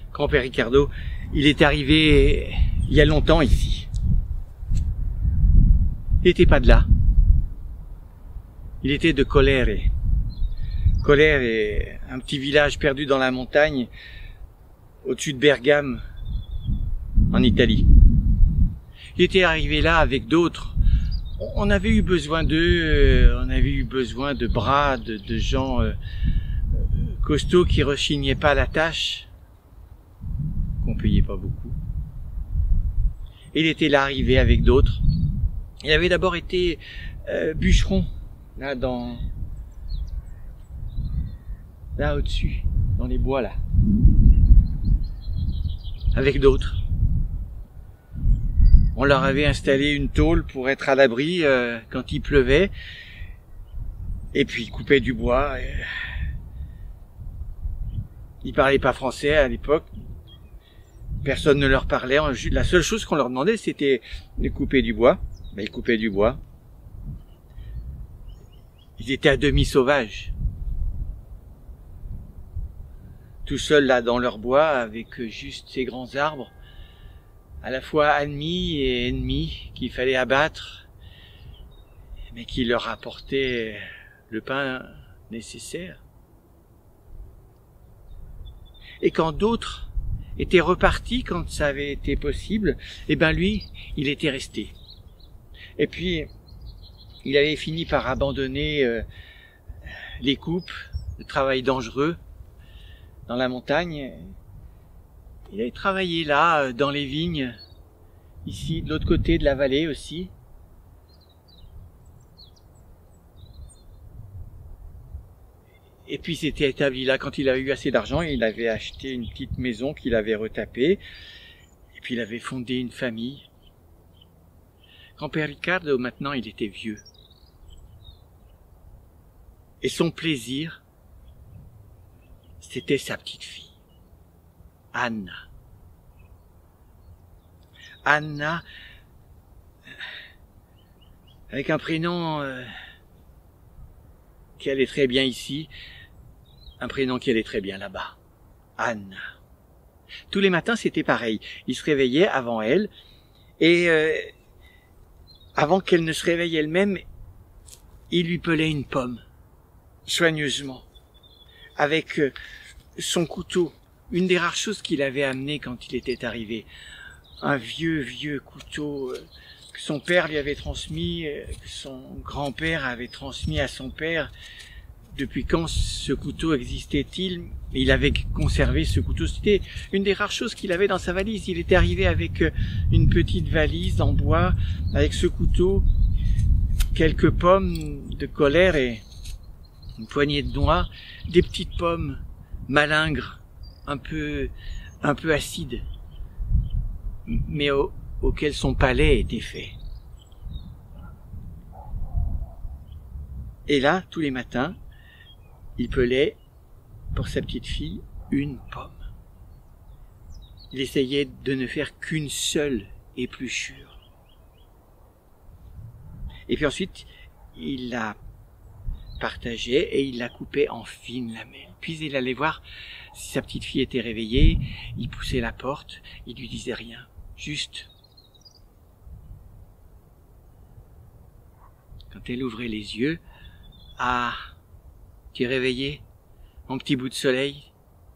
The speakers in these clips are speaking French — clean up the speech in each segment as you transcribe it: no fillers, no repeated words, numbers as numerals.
Grand-père Ricardo, il est arrivé il y a longtemps ici. Il n'était pas de là. Il était de Colère. Colère est un petit village perdu dans la montagne, au-dessus de Bergame, en Italie. Il était arrivé là avec d'autres. On avait eu besoin d'eux, on avait eu besoin de bras, de gens costauds qui rechignaient pas la tâche, qu'on payait pas beaucoup. Il était là arrivé avec d'autres. Il avait d'abord été bûcheron, là au-dessus, dans les bois là, avec d'autres. On leur avait installé une tôle pour être à l'abri quand il pleuvait, et puis ils coupaient du bois. Ils parlaient pas français à l'époque, personne ne leur parlait. La seule chose qu'on leur demandait, c'était de couper du bois. Mais ils coupaient du bois. Ils étaient à demi sauvages, tout seuls là dans leur bois, avec juste ces grands arbres, à la fois amis et ennemis qu'il fallait abattre, mais qui leur apportaient le pain nécessaire. Et quand d'autres étaient repartis, quand ça avait été possible, eh ben lui, il était resté. Et puis, il avait fini par abandonner les coupes, le travail dangereux dans la montagne. Il avait travaillé là, dans les vignes, ici, de l'autre côté de la vallée aussi. Et puis, il s'était établi là. Quand il avait eu assez d'argent, il avait acheté une petite maison qu'il avait retapée. Et puis, il avait fondé une famille. Grand-père Ricardo, maintenant, il était vieux. Et son plaisir, c'était sa petite fille, Anna. Anna, avec un prénom qui allait très bien ici, un prénom qui allait très bien là-bas, Anna. Tous les matins, c'était pareil. Il se réveillait avant elle, et avant qu'elle ne se réveille elle-même, il lui pelait une pomme, soigneusement, avec son couteau, une des rares choses qu'il avait amené quand il était arrivé, un vieux couteau que son père lui avait transmis, que son grand-père avait transmis à son père. Depuis quand ce couteau existait-il? Il avait conservé ce couteau. C'était une des rares choses qu'il avait dans sa valise. Il était arrivé avec une petite valise en bois, avec ce couteau, quelques pommes de Colère et une poignée de noix, des petites pommes malingres, un peu acides, mais auquel son palais était fait. Et là, tous les matins, il pelait pour sa petite fille une pomme. Il essayait de ne faire qu'une seule épluchure. Et puis ensuite, il la partageait et il la coupait en fines lamelles. Puis il allait voir si sa petite fille était réveillée, il poussait la porte, il lui disait rien, juste. Quand elle ouvrait les yeux, « Ah, tu es réveillé, mon petit bout de soleil ?»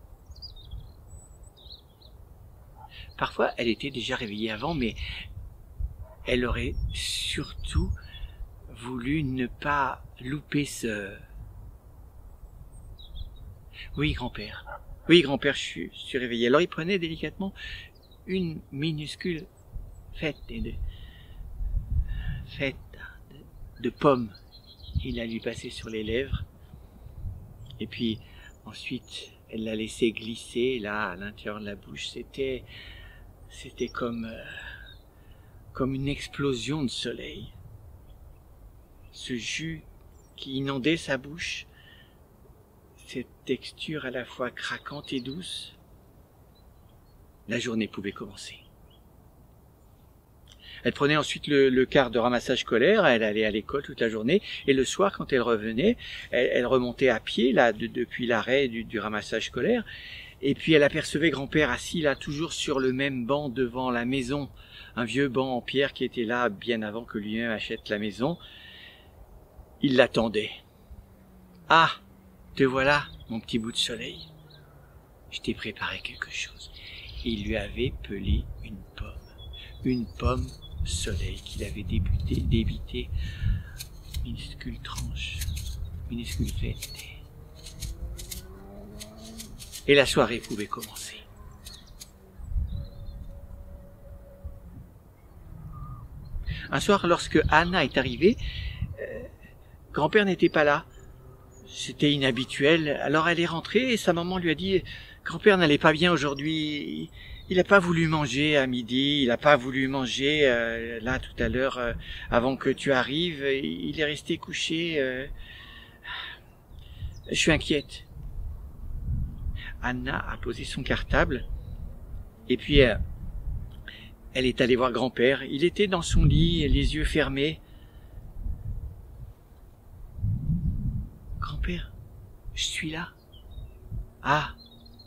Parfois, elle était déjà réveillée avant, mais elle aurait surtout voulu ne pas louper ce... « Oui, grand-père, je suis réveillé. » Alors il prenait délicatement une minuscule fête de pommes. Il la lui passait sur les lèvres. Et puis ensuite, elle la laissait glisser là à l'intérieur de la bouche. C'était comme une explosion de soleil. Ce jus qui inondait sa bouche, cette texture à la fois craquante et douce. La journée pouvait commencer. Elle prenait ensuite le quart de ramassage scolaire, elle allait à l'école toute la journée, et le soir, quand elle revenait, elle remontait à pied, là, depuis l'arrêt du ramassage scolaire, Et puis elle apercevait grand-père assis là, toujours sur le même banc devant la maison, un vieux banc en pierre qui était là bien avant que lui-même achète la maison. Il l'attendait. « Ah, te voilà, mon petit bout de soleil. Je t'ai préparé quelque chose. » Il lui avait pelé une pomme soleil qu'il avait débité, minuscule tranche, minuscule fête. Et la soirée pouvait commencer. Un soir, lorsque Anna est arrivée, grand-père n'était pas là. C'était inhabituel. Alors elle est rentrée et sa maman lui a dit « Grand-père n'allait pas bien aujourd'hui. Il n'a pas voulu manger à midi. Il n'a pas voulu manger là tout à l'heure avant que tu arrives. Il est resté couché. Je suis inquiète. » Anna a posé son cartable et puis elle est allée voir grand-père. Il était dans son lit, les yeux fermés. « Grand-père, je suis là. »« Ah,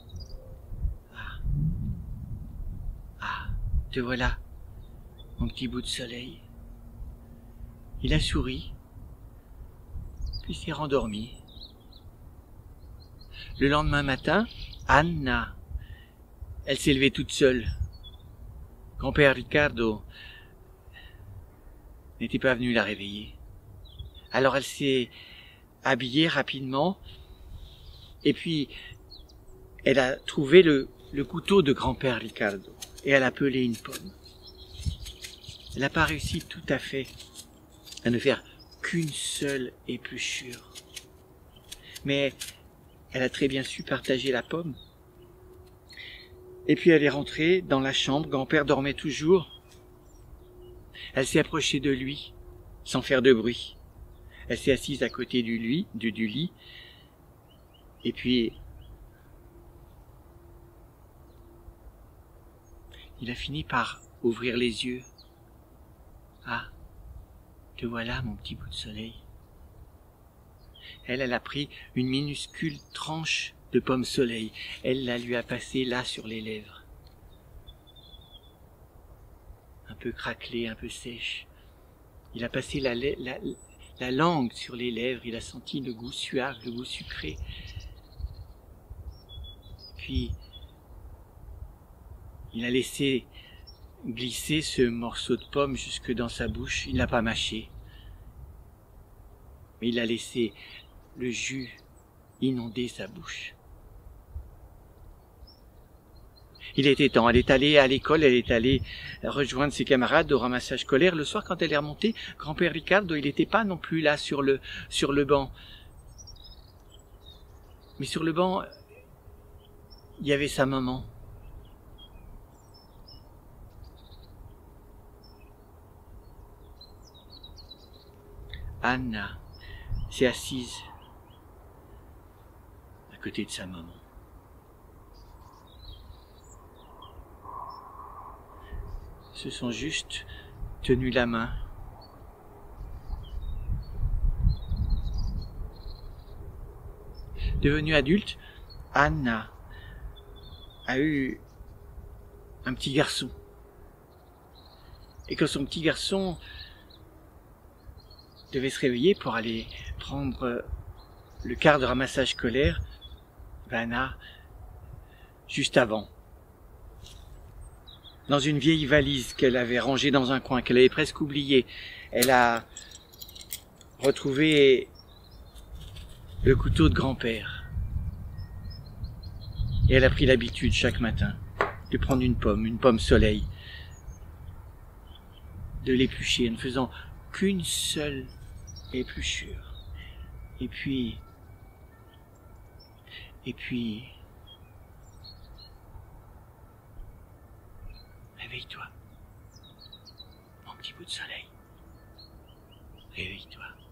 te voilà, mon petit bout de soleil. » Il a souri, puis s'est rendormi. Le lendemain matin, Anna, elle s'est levée toute seule. Grand-père Ricardo n'était pas venu la réveiller. Alors elle s'est habillée rapidement et puis elle a trouvé le couteau de grand-père Ricardo et elle a pelé une pomme. Elle n'a pas réussi tout à fait à ne faire qu'une seule épluchure. Mais elle a très bien su partager la pomme. Et puis elle est rentrée dans la chambre, grand-père dormait toujours. Elle s'est approchée de lui, sans faire de bruit. Elle s'est assise à côté du lit, et puis il a fini par ouvrir les yeux. Ah, te voilà, mon petit bout de soleil. Elle a pris une minuscule tranche de pomme soleil. Elle la lui a passée là sur les lèvres. Un peu craquelée, un peu sèche. Il a passé la langue sur les lèvres. Il a senti le goût suave, le goût sucré. Puis, il a laissé glisser ce morceau de pomme jusque dans sa bouche. Il n'a pas mâché. Mais il a laissé le jus inonder sa bouche. Il était temps, elle est allée à l'école, elle est allée rejoindre ses camarades au ramassage scolaire. Le soir, quand elle est remontée, grand-père Ricardo, il n'était pas non plus là sur le banc. Mais sur le banc, il y avait sa maman. Anna s'est assise à côté de sa maman. Se sont juste tenus la main. Devenue adulte, Anna a eu un petit garçon. Et quand son petit garçon devait se réveiller pour aller prendre le quart de ramassage scolaire, Anna, juste avant, dans une vieille valise qu'elle avait rangée dans un coin, qu'elle avait presque oubliée, elle a retrouvé le couteau de grand-père. Et elle a pris l'habitude chaque matin de prendre une pomme soleil, de l'éplucher en ne faisant qu'une seule épluchure. Et puis, réveille-toi, mon petit bout de soleil. Réveille-toi.